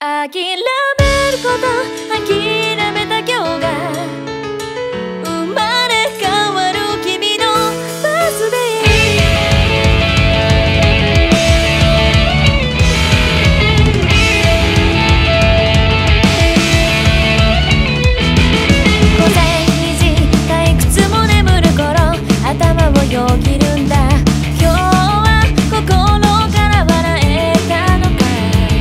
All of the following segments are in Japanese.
諦めること諦めた今日が生まれ変わる君のバースデ午前2時退屈も眠る頃頭をよぎるんだ今日は心から笑えたのか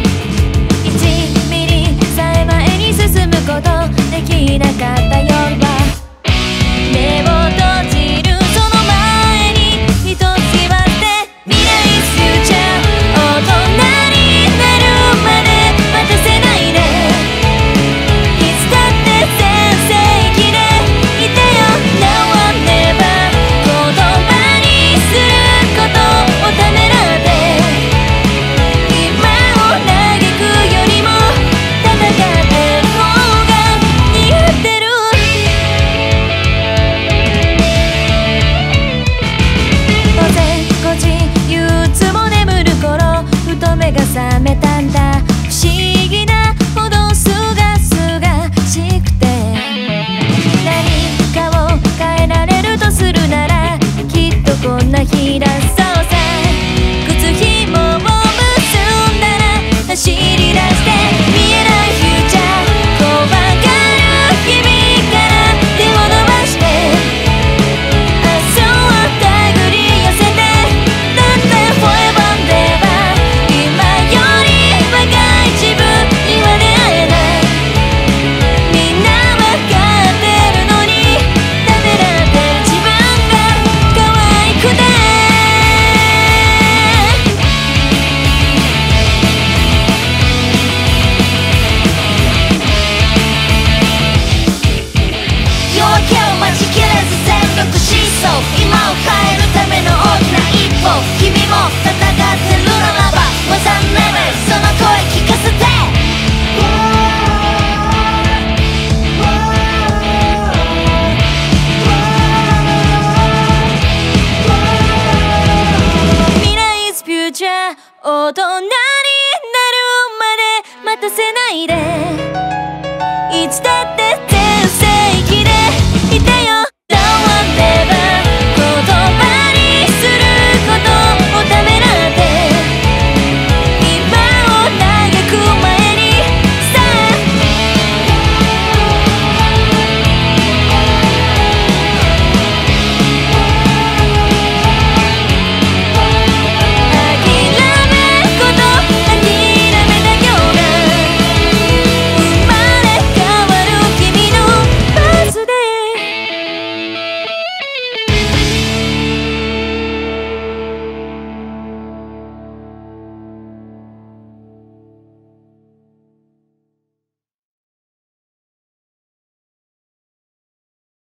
1ミリさえ前に進むことできなかった夜は目を閉じるその前に一つ言わせて未来フューチャー大人になるまで待たせないでいつだって全盛期でいてよ Now or never 言葉にすることをためらって今を嘆くよりも戦ってる方が似合ってる午前5時憂鬱も眠る頃ふと目が覚めたんだ不思議なほどすがすがしくて何かを変えられるとするならきっとこんな日だそうさ靴ひもを結んだら走り出して見えないフューチャー怖がる君から手を伸ばして明日を手繰り寄せてだって Forever and ever 今より若い自分には出会えないみんなわかってるのにためらってる自分が可愛くて夜明けを待ちきれず全力疾走今を変えるための大きな一歩君も戦ってるならば Was I never その声聞かせて未来 is future 大人になるまで待たせないでいつだ